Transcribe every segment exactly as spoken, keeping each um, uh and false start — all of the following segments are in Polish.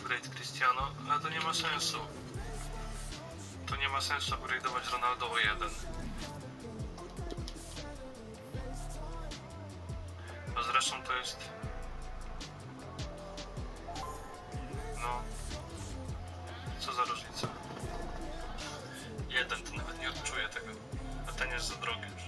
upgrade Cristiano, ale to nie ma sensu. To nie ma sensu upgrade'ować Ronaldo o jeden. A zresztą to jest... No... Co za różnica? Jeden to nawet nie odczuje tego. A ten jest za drogi już.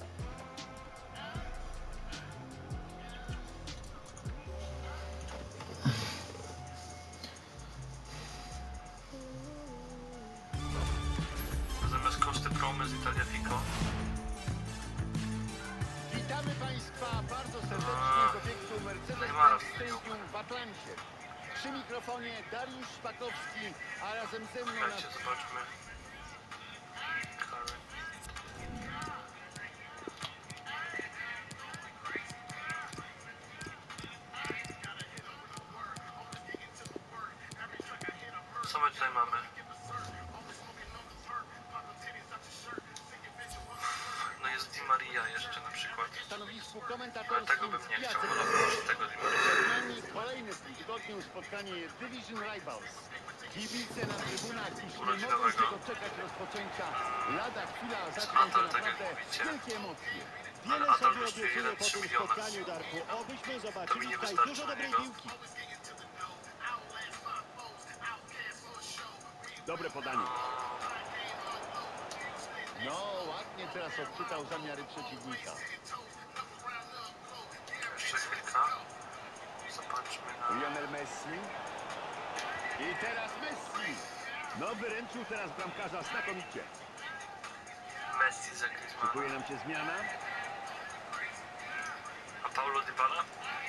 Zamiast koszty promy z Italia Fico. Witamy Państwa bardzo serdecznie z obiektu Mercedes Stadium w Atlancie. Przy mikrofonie Dariusz Szpakowski, a razem ze mną... Słuchajcie, zobaczmy. Co my tutaj mamy? No jest Di Maria jeszcze na przykład. Stanowisku Ale komentatorskim tego bym nie chciał polować, tego Di Maria. Przed nami kolejne w tym tygodniu spotkanie Division Rivals. Kibice na trybunach już nie mogą się doczekać rozpoczęcia. Lada chwila zaczną się naprawdę wielkie emocje. Ale Adam kosztuje jeden przecinek trzy miliona. Darku, obyśmy To zobaczyli mi nie tutaj wystarczy dużo na dobrej niego. piłki. Dobre podanie. No, ładnie teraz odczytał zamiary przeciwnika. Jeszcze chwilka. Zobaczmy na... Lionel Messi. I teraz Messi. No, wyręczył teraz bramkarza znakomicie. Messi za Griezmana. Szykuje nam się zmiana. A Paulo Dybala?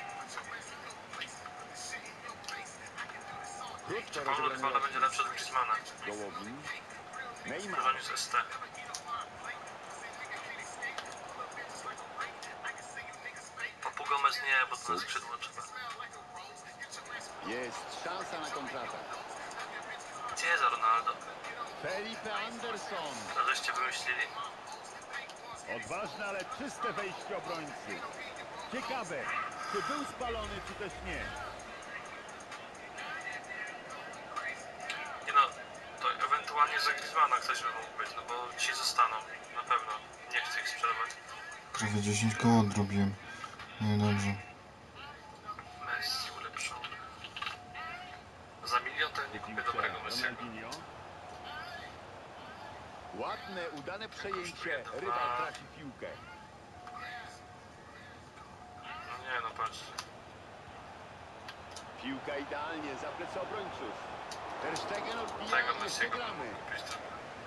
Krótko Paulo Dybala rozegrana będzie lepszy od Griezmana. Gołowin. W Neymar. wykonaniu z S T. Papu Gomez nie, bo to na skrzydło trzeba. Jest szansa na kontratak. Gdzie jest Ronaldo? Felipe Anderson. To żeście wymyślili. Odważne, ale czyste wejście obrońcy. Ciekawe, czy był spalony, czy też nie. Nie no, to ewentualnie za Griezmana ktoś by mógł być, no bo ci zostaną. Na pewno. Nie chcę ich sprzedawać. Prawie dziesięć koło odrobiłem. No dobrze. Messi ulepszony. Za milion to nie kupię dobrego Messiego. Ronaldinho. Ładne, udane przejęcie. Rywal traci piłkę. No nie no, patrz. Piłka idealnie za plecy obrońców. Ter Stegen odbija Tego i Messiego przegramy. mógł kupić trochę.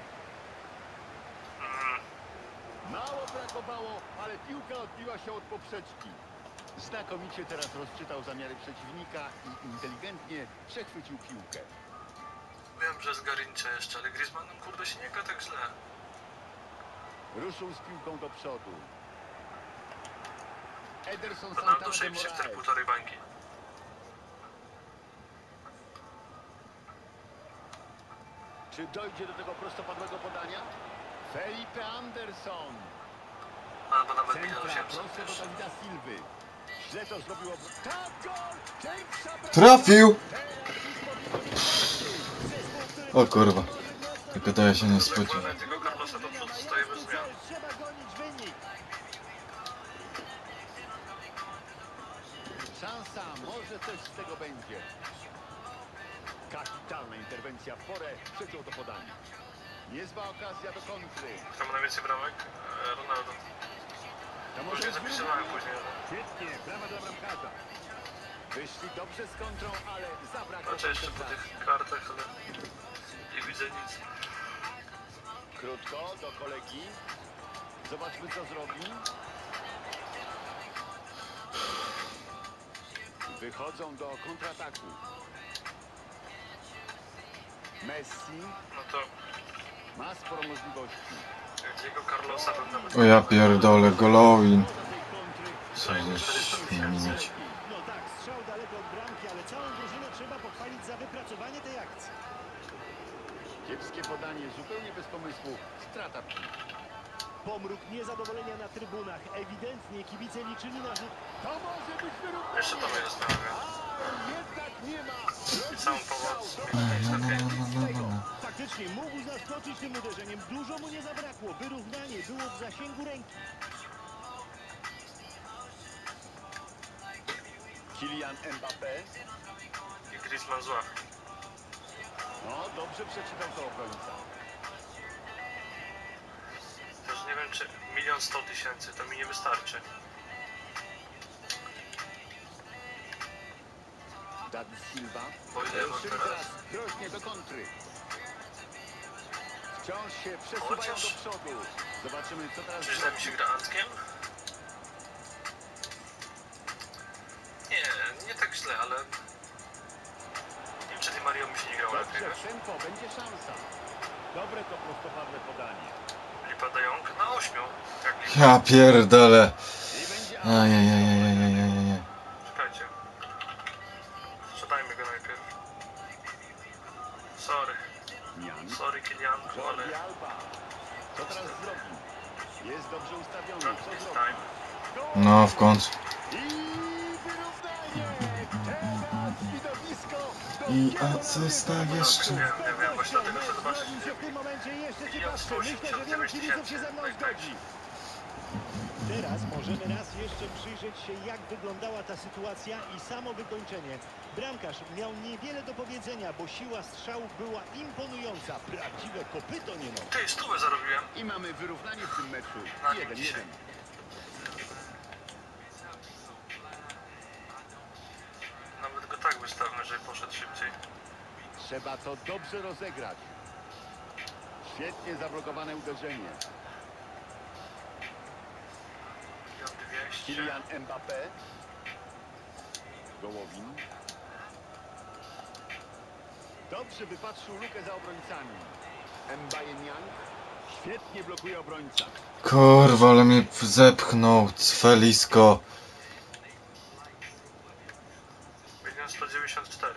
Mm, Mało brakowało, ale piłka odbiła się od poprzeczki. Znakomicie teraz rozczytał zamiary przeciwnika i inteligentnie przechwycił piłkę. wiem, że z Garincze jeszcze, ale Griezmannem kurde się nie gra tak źle. Ruszył z piłką do przodu. Ederson Ronaldo Santana de szybciej w te Moraes. półtorej bańki. Czy dojdzie do tego prostopadłego podania? Felipe Anderson. Albo nawet Centra milion osiemset prosto do też. Dawida Silwy. Źle to zrobiło. Tak, gol! Jamesa Bradford. Trafił! Teraz już powinno być zespół, który O kurwa. Tylko to ja się nie Jak spodziewałem. mamy tego Carlosa do przodu, stoję bez zmian. Trzeba gonić wynik. szansa, może coś z tego będzie. Kapitalna interwencja w porę, przeciął to podanie. Niezła okazja do kontry. Kto ma najwięcej bramek? E, Ronaldo. To Już nie być zapisywałem później. Świetnie, brawa dla bramkarza. Wyszli dobrze z kontrą, ale zabrakło Patrzę jeszcze po koncentracji. tych kartach, ale nie widzę nic. Krótko do kolegi. Zobaczmy, co zrobi. Wychodzą do kontrataku. Messi No to ma sporo możliwości. Diego Carlosa bym nawet... O ja pierdolę, Golovin. Do tej kontry. Co za świnić. No tak, strzał daleko od bramki, ale całą drużynę trzeba pochwalić za wypracowanie tej akcji. Kiepskie podanie, zupełnie bez pomysłu. Strata piłki. Pomruk niezadowolenia na trybunach. Ewidentnie kibice liczyli na rzut. To może być wyrównanie. Jeszcze to mnie zastanawia. A jednak nie ma. I całą pomoc No, pięć no, na pięć. no, no, no, no. Faktycznie mógł zaskoczyć tym uderzeniem. Dużo mu nie zabrakło. Wyrównanie było w zasięgu ręki. Kylian Mbappé. I Griezmann zła. No, dobrze przeczytał to obrońca. Też nie wiem, czy milion sto tysięcy to mi nie wystarczy. David Silva. Bo ile mam Ruszyli teraz? teraz groźnie do kontry. Wciąż się przesuwają Chociaż- do przodu. Zobaczymy, co teraz Czy źle mi się gra Antkiem? Nie, nie tak źle, ale... Nie wiem, czy Di Mario mi się nie grało lepiej, Dobrze, wiesz? w tempo, będzie szansa. Dobre to prostopadłe podanie. Lipa de Jong na ośmiu. Jak Ja pierdolę. I będzie Ajajajajajajajajaj. Czekajcie. Sprzedajmy go najpierw. Sorry, Jan. sorry Kylianku, ale... Jordi Alba. Co teraz zrobi? Jest dobrze ustawiony. Not Co this zrobi? time. No w końcu. I wyrównanie! Teraz widowisko I dopiero asysta nabierze jeszcze. Wiem, wiem, wiem, właśnie dlatego chcę Mecz zobaczyć. zrobił się w tym momencie jeszcze Milion ciekawszy. Myślę, że wielu kibiców się ze mną zgodzi. Teraz możemy raz jeszcze przyjrzeć się, jak wyglądała ta sytuacja i samo wykończenie. Bramkarz miał niewiele do powiedzenia, bo siła strzału była imponująca. Prawdziwe kopyto nie nowe. Ty, stówę zarobiłem. I mamy wyrównanie w tym meczu. Na nim jeden dzisiaj. jeden. Nawet go tak wystawmy, żeby poszedł szybciej. Trzeba to dobrze rozegrać. Świetnie zablokowane uderzenie. Milion dwieście. Kylian Mbappé. Gołowin. Dobrze wypatrzył lukę za obrońcami. Mbaye Niang. Świetnie blokuje obrońca. Kurwa, ale mnie zepchnął. Cwelisko. Milion sto dziewięćdziesiąt cztery.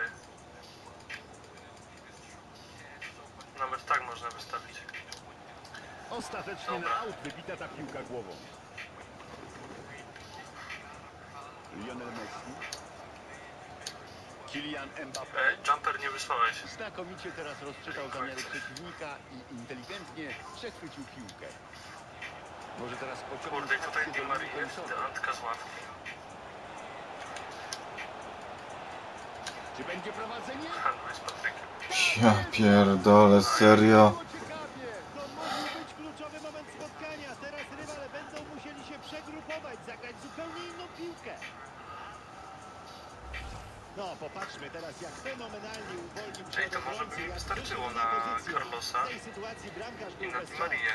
Nawet tak można wystawić. Ostatecznie Dobra. na aut wybita ta piłka głową. Lionel Messi. Kylian Mbappé. Ej, jumper nie wysłałeś. Znakomicie teraz rozczytał zamiary przeciwnika i inteligentnie przechwycił piłkę. Może teraz pociągnąć Kurde, i tutaj akcję Di do Maria linii jest końcowej. Antka z ławki. Czy będzie prowadzenie? Handluj z Patrykiem. Ja pierdolę, serio. Było ciekawie. To mógł być kluczowy moment spotkania. Teraz rywale będą musieli się przegrupować, zagrać zupełnie inną piłkę. No, popatrzmy teraz, jak fenomenalnie uwolnił się Ej, to od może by obrońcy, mi jak wystarczyło wyszedł na pozycję. Carlosa W tej sytuacji bramkarz i był na bez Di Marię.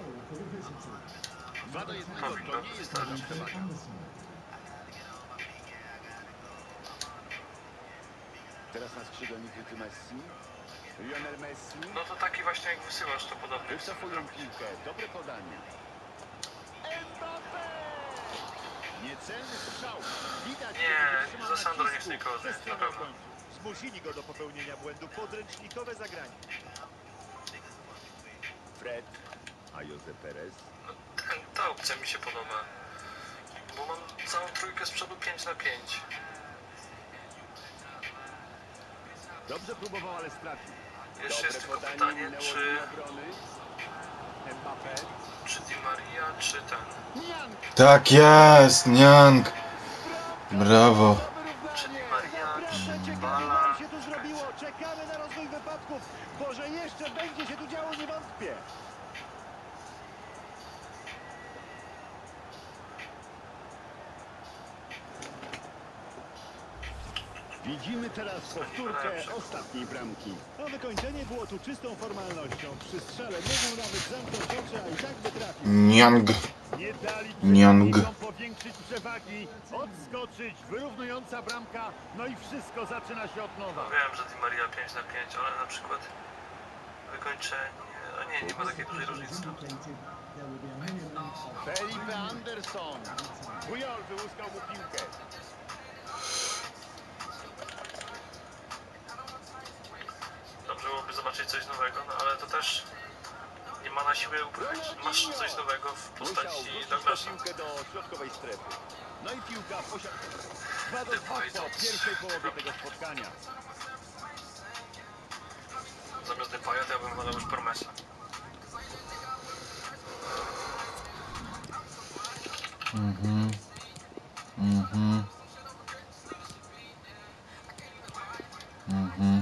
Dwa do jednego Powinno to nie jest duża wystarczyć. przewaga. Teraz na skrzydle Nikity Messi. Lionel Messi. No to taki właśnie jak wysyłasz, to podobnie chcę Wycofują zrobić. piłkę. Dobre podanie. Mbappé! Niecelny strzał. Widać, Nie, że wytrzymał za Sandro nie nacisku. chcę nikogo zdjąć, na Zdecydował w pewno. końcu. Zmusili go do popełnienia błędu. Podręcznikowe zagranie. Fred. A Jose Perez. No, ten, ta opcja mi się podoba. Bo mam całą trójkę z przodu pięć na pięć. Dobrze próbował, ale stracił. Jeszcze jest tylko podanie, pytanie, minęło czy, linię obrony. Mbappé. czy Di Maria, czy ten. Niang. Tak jest, Niang. Brawo. Czy Di Maria, Naprawdę czy ciekawie Bala. nam się tu zrobiło. Czekamy na rozwój wypadków. Bo że jeszcze będzie się tu działo, nie wątpię. Widzimy teraz powtórkę ostatniej bramki. No wykończenie było tu czystą formalnością. Przy strzale mógł nawet zamknąć oczy, a i tak by trafił. Niang. Nie dali Niang. przeciwnikom powiększyć przewagi, odskoczyć, wyrównująca bramka, no i wszystko zaczyna się od nowa. Wiem, że Di Maria pięć na pięć, ale na przykład wykończenie. A nie, nie ma takiej dużej różnicy. Felipe Anderson. Pujol wyłuskał mu piłkę. Dobrze byłoby zobaczyć coś nowego, no ale to też nie ma na siłę uprawiać. Masz coś nowego w Musiał postaci wrócić Douglasa. tę piłkę do środkowej strefy. No i piłka posiada dwa do dwa Depay po to- pierwszej połowie tego spotkania. Zamiast Depaya to ja bym wolał już Promesa. Mhm. Mhm. Mhm.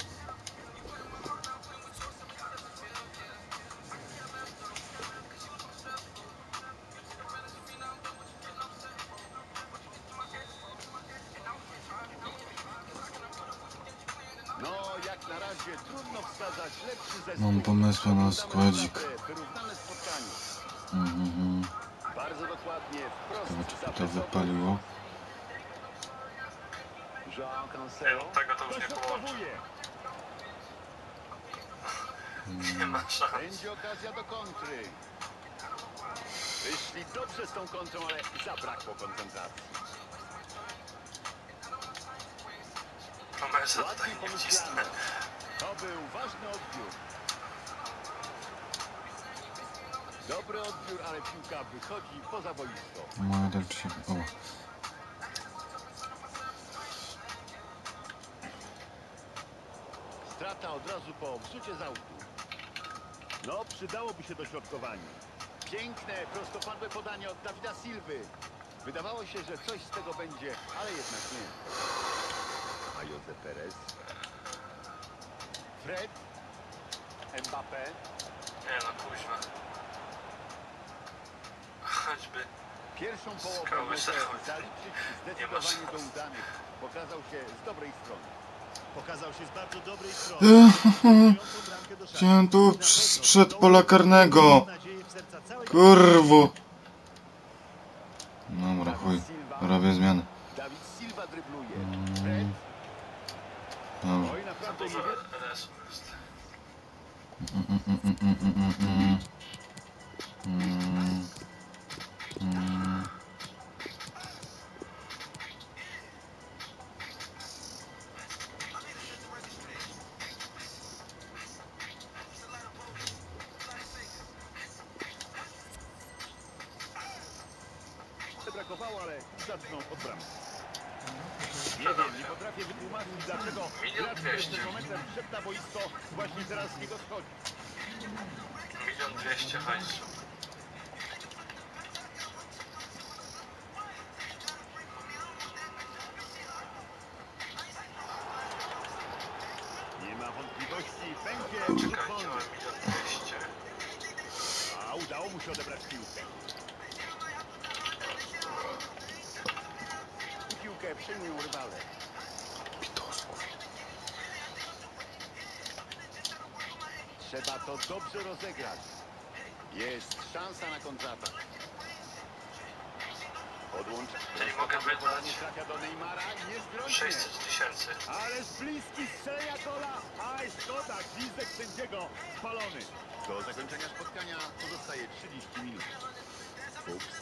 No, jak na razie trudno wskazać lepszy zespół. Mam pomysły na składzik. Wyrównane spotkanie. Mhm. Bardzo dokładnie, wprost Ciekawe, czy za to pleców. wypaliło. João Nie Cancelo no, tego to już nie połączy. dośrodkowuje. Nie ma szans. Będzie okazja do kontry. Wyszli dobrze z tą kontrą, ale zabrakło koncentracji. Promesa Ładnie tutaj nie wcisnę. pomyślano. To był ważny odbiór. Dobry odbiór, ale piłka wychodzi poza boisko. No, tak się... O. Strata od razu po wrzucie z autu. No, przydałoby się dośrodkowanie. Piękne, prostopadłe podanie od Dawida Silwy. Wydawało się, że coś z tego będzie, ale jednak nie. A Jose Perez. Fred. Mbappé. Nie no, kuźwa. Choćby. Pierwszą połowę Skały może zachodzi. zaliczyć Nie ma zdecydowanie do szans. udanych. Pokazał się z dobrej strony. Pokazał się z bardzo dobrej strony. Decydującą bramkę do szatni. Chciałem tu Na pewno sprzed zdołał pola karnego. wzbudzić nadzieję w serca całej- Kurwu. Dobra, chuj. Dawid Silva. Robię zmianę. Dawid Silva drybluje. Mm. Fred. Dobra. Oj, Za naprawdę dużo nie R S-u jest. Mm, mm, mm, mm, mm, mm, mm. Mm. Mm. brakowało, ale zaczną od bramki. Nie wiem, nie potrafię wytłumaczyć, dlaczego Milion gracz, który dwieście. przed momentem wszedł na boisko, właśnie teraz z niego schodzi. Milion dwieście hajsu. Nie ma wątpliwości, będzie rzut Czekajcie, wolny. mamy milion dwieście. A udało mu się odebrać piłkę. Piłkę przyjmują rywale. Trzeba to dobrze rozegrać. Jest szansa na kontratak. Podłącza. Czyli mogę wydać Podanie trafia do Neymara, niezdrośnie. sześćset tysięcy. Ależ bliski strzelenia gola. Aj, szkoda, gwizdek sędziego spalony. Do zakończenia spotkania pozostaje trzydzieści minut. Ups.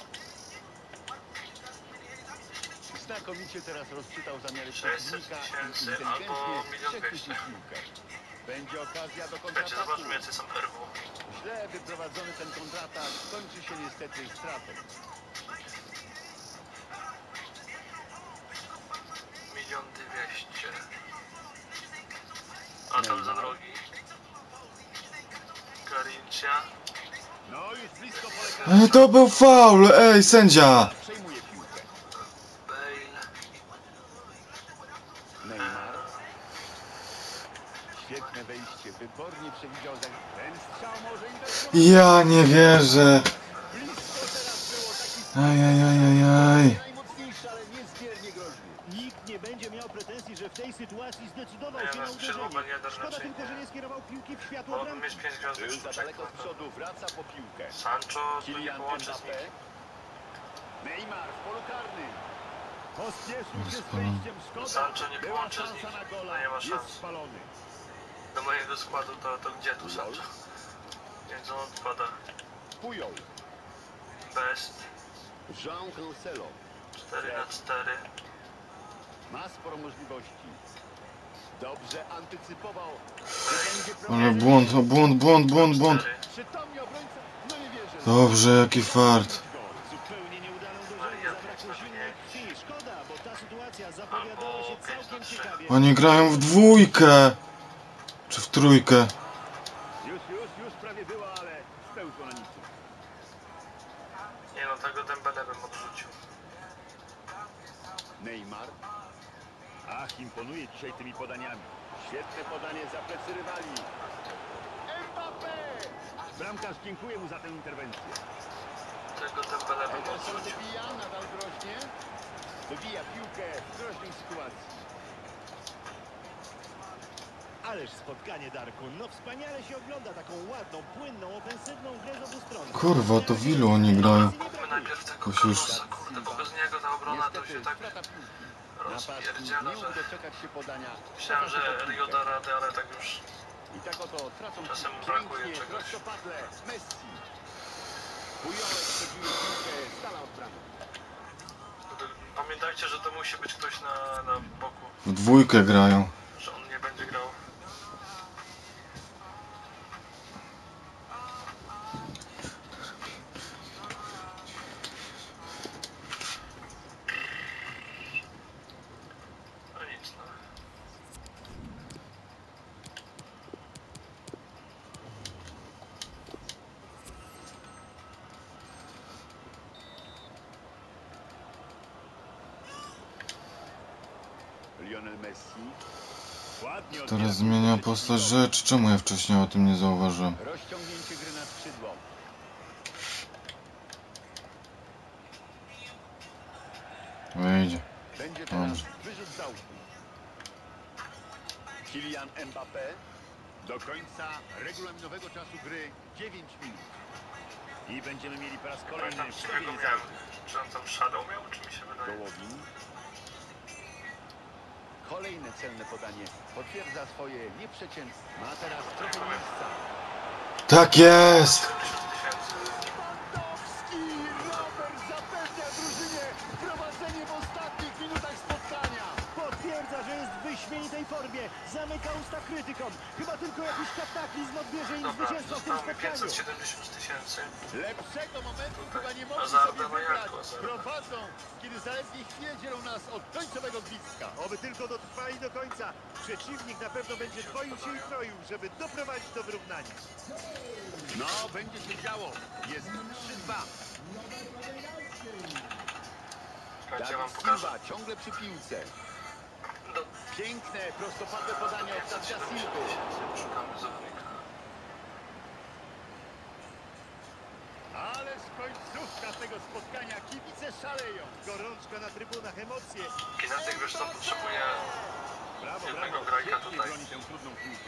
Znakomicie teraz rozczytał zamiary sześćset przeciwnika i tysięcy inteligentnie albo milion przechwycił dwieście. piłkę. Będzie okazja do Słuchajcie, kontrataku. zobaczmy jacy są R W. Źle wyprowadzony ten kontratak kończy się niestety stratą. Milion dwieście. A tam za drogi. Garincia. No już blisko pole E, to był faul, ej, sędzia! Przejmuje piłkę. Bale. Neymar. Świetne wejście, wybornie przewidział za... Ten strzał może inwestować. Ja nie wierzę. Blisko teraz było taki Ajajajajaj. najmocniejszy, ale niezmiernie groźny. Nikt nie będzie miał pretensji, że w tej sytuacji zdecydował Nie, się na na skrzydło uderzenie. nie dasz Szkoda raczej, tylko, nie. że nie skierował piłki w światło Mogłbym bramki. mieć pięć gwiazdek Był za sztuczek. daleko z przodu, wraca po piłkę. Sancho tu nie Kylian połączy z nim. Mbappé. Neymar w polu karnym. Pospieszył się z Spalony. wejściem, szkoda. Sancho nie Była połączy z szansa nim. na gola, No nie ma jest szans. spalony. Do mojego składu to, to gdzie tu Sancho? Więc on odpada. Pujol. Best. João Cancelo. cztery na cztery. Ma sporo możliwości. Dobrze antycypował. Ale błąd, o błąd, błąd, błąd, błąd. cztery. Przytomnie obrońca. No nie wierzę. Dobrze, jaki fart. Zupełnie nieudaną uderzenie, zabrakło silnej krwi. Szkoda, bo ta sytuacja zapowiadała się całkiem ciekawie. Oni grają w dwójkę. Czy w trójkę. Już, już, już prawie było, ale spełzło na niczym. Nie no, tego Dembele bym odrzucił. Neymar. Ach, imponuje dzisiaj tymi podaniami. Świetne podanie za plecy rywali. Mbappé! Bramkarz dziękuję mu za tę interwencję. Tego Dembele bym Ederson odrzucił. wybija, nadal groźnie. Wybija piłkę w groźnej sytuacji. Ależ spotkanie, Darku. No wspaniale się ogląda taką ładną, płynną, ofensywną grę z obu stron. Kurwa, to w ilu oni grają? Kupmy najpierw tego Jakoś już- Carlosa, kurde, bo bez niego ta obrona to się Niestety tak strata piłki. Napastnik rozpierdziela, nie mógł że doczekać się podania. myślałem, że Trafił pod Rio piłkę. da radę, ale tak już I tak oto tracą Czasem piłkę. brakuje Pięknie, czegoś. prostopadle, Messi. Pujołek przebił piłkę z dala od bramy. pamiętajcie, że to musi być ktoś na, na boku, W dwójkę grają. że on nie będzie grał. No nic, no. Lionel Messi. Ładnie odbija Teraz piłkę zmienia przeciwnika. postać rzecz. Czemu ja wcześniej o tym nie zauważyłem? Rozciągnięcie gry na skrzydło. Wejdzie. Będzie teraz Dobrze. wyrzut z autu. Kylian Mbappé. Do końca regulaminowego czasu gry dziewięć minut. I będziemy mieli po raz kolejny Pamiętam, czy tego wstawienie z miałem, autu. czy on tam shadow miał, czy mi się wydaje? Gołowin. Kolejne celne podanie. Potwierdza swoje nieprzeciętne. Ma teraz trochę miejsca. Tak jest! siedemdziesiąt tysięcy. Lewandowski! Robert zapewnia drużynie prowadzenie w ostatnich minutach spotkania. Potwierdza, że jest w wyśmienitej formie. Zamyka usta krytykom. Chyba tylko jakiś kataklizm odbierze im Dobra, zwycięstwo w tym zostało mi spotkaniu. pięćset siedemdziesiąt tysięcy. Lepszego momentu Tutaj chyba nie mogli hazarda sobie na wybrać. jaku, hazarda. Prowadzą, kiedy zaledwie chwilę dzielą nas od końcowego gwizdka. Oby tylko dotrwali do końca. Przeciwnik na pewno będzie dwoił się i troił, żeby doprowadzić do wyrównania. No, będzie się działo. Jest trzy dwa. Słuchajcie, ja wam Dawid pokażę. Silva ciągle przy piłce. Do... Piękne, prostopadłe podanie od Davida Silva. Szukamy zawodnika. Ależ końcówka tego spotkania. Kibice szaleją. Gorączka na trybunach, emocje. Kinetyk, wiesz co, potrzebuje Brawo, jednego brawo. grajka Świetnie tutaj. broni tę trudną piłkę.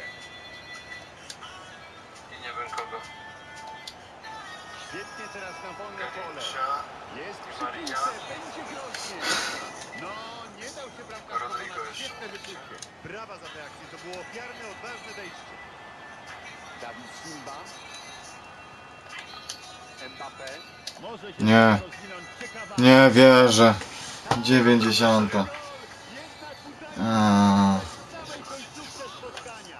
i nie wiem kogo. Świetnie teraz na wolne pole. Garincha, Jest przy Maria. piłce, będzie groźnie. No, nie dał się bramkarz Rodrigo pokonać. jeszcze. Świetne wyczucie. Brawa za tę akcję. To było ofiarne, odważne wejście. Dawid Silva. Mbappé. Może się Nie. rozwinąć ciekawa. Nie wierzę. dziewięćdziesiąta. Jednak udaje A. się w samej końcówce spotkania.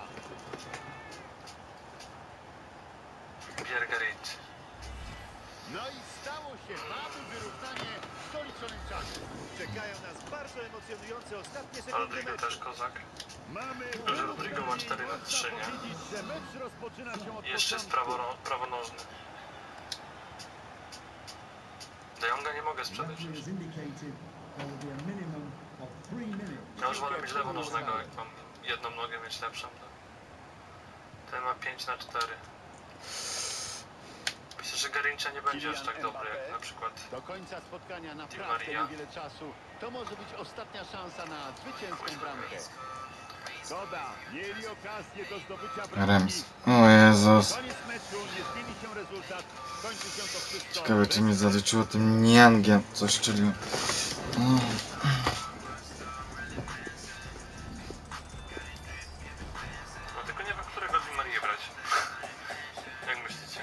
Pierre Garit. No i stało się. Mamy wyrównanie w doliczonym czasie. Czekają nas bardzo emocjonujące ostatnie sekundy Rodrigo meczu. też kozak. Mamy Że Rodrigo ma cztery na trzy, Można nie? powiedzieć, że mecz rozpoczyna się od Jeszcze jest początku. prawo, prawonożny. De Jonga nie mogę sprzedać. Ja już wolę mieć lewonożnego, jak mam jedną nogę mieć lepszą. To. Ten ma pięć na cztery. Myślę, że Garincha nie będzie aż tak dobry jak na przykład. Do końca spotkania naprawdę Maria. niewiele czasu. To może być ostatnia szansa na zwycięską bramkę. Szkoda, mieli okazję do zdobycia bramki. Rems. O Jezus. Koniec meczu, nie zmieni się rezultat. Kończy się to wszystko. Ciekawe, czy mi zaliczyło tym niangiem. Coś szczeliło. Mm. No tylko nie wiem, którego Di Marię brać. Jak myślicie?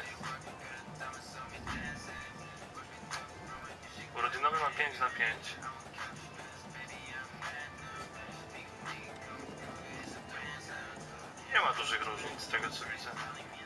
Urodzinowy ma pięć na pięć. ma dużych różnic z tego co widzę.